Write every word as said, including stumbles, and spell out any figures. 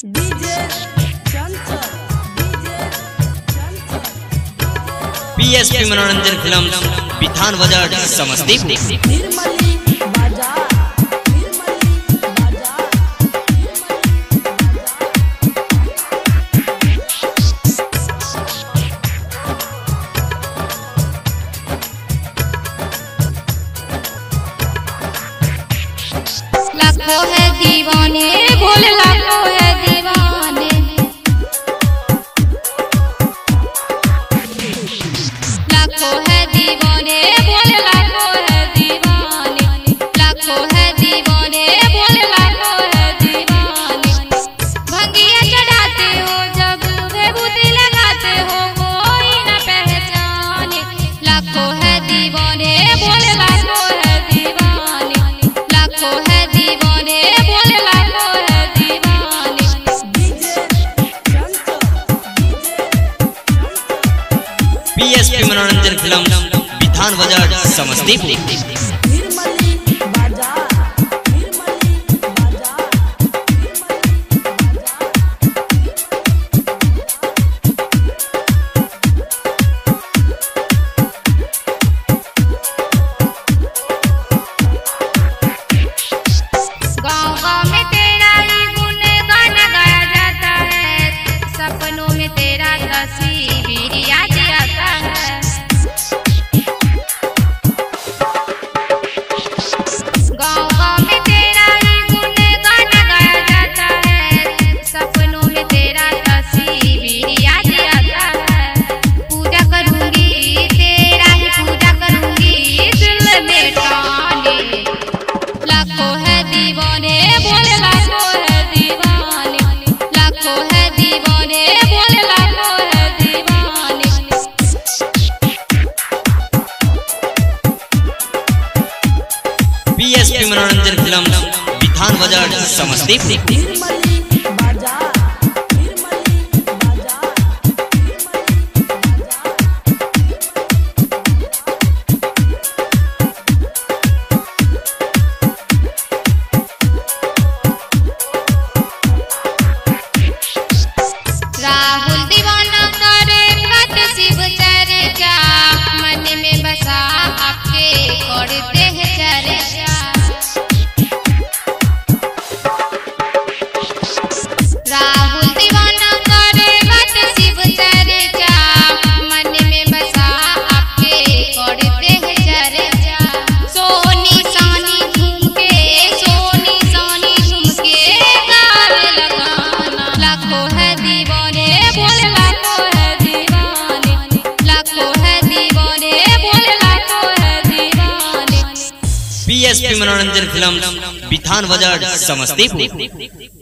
PSP मनोरंजन film विधान बाजार समस्तीपुर। लाखों है दीवाने बोले लाखों है दीवाने, लाखों है दीवाने बोले लाखों है दीवाने, लाखों है दीवाने बोले लाखों है दीवाने। भंगिया चढ़ाते हो जब विभूति लगाते हो कोई न पहचाने, लाखों है दीवाने बोले लाखों है दीवाने, लाखों है दीवाने बोले लाखों है दीवाने। पीएसपी मनोरंजन फिल्म विधान बाजार समस्तीपुर। पीएसपी मनोरंजन फिल्म विधान बाजार समस्तीपुर। राहुल दीवाना करे कट शिव चर्चा, मन में बसा आपके करते हैं चर्चा। राहुल दीवाना करे कट शिव चर्चा, मन में बसा आपके करते हैं चर्चा। सोनी सानी घूम के सोनी सानी घूम के गावे लगाना, लाखों है दीवाने बोले लाखों है दीवाने, लाखों है दीवाने बोले लाखों है दीवाने। पीएसपी मनोरंजन फिल्म विधान बाजार समस्तीपुर।